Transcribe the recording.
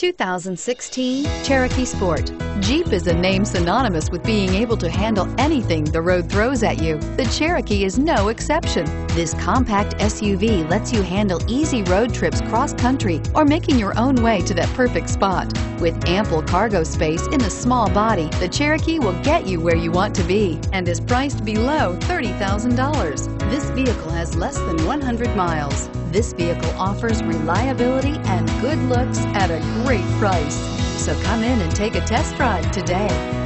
2016 Cherokee Sport. Jeep is a name synonymous with being able to handle anything the road throws at you. The Cherokee is no exception. This compact SUV lets you handle easy road trips cross-country or making your own way to that perfect spot. With ample cargo space in the small body, the Cherokee will get you where you want to be and is priced below $30,000. This vehicle has less than 100 miles. This vehicle offers reliability and good looks at a great price. So come in and take a test drive today.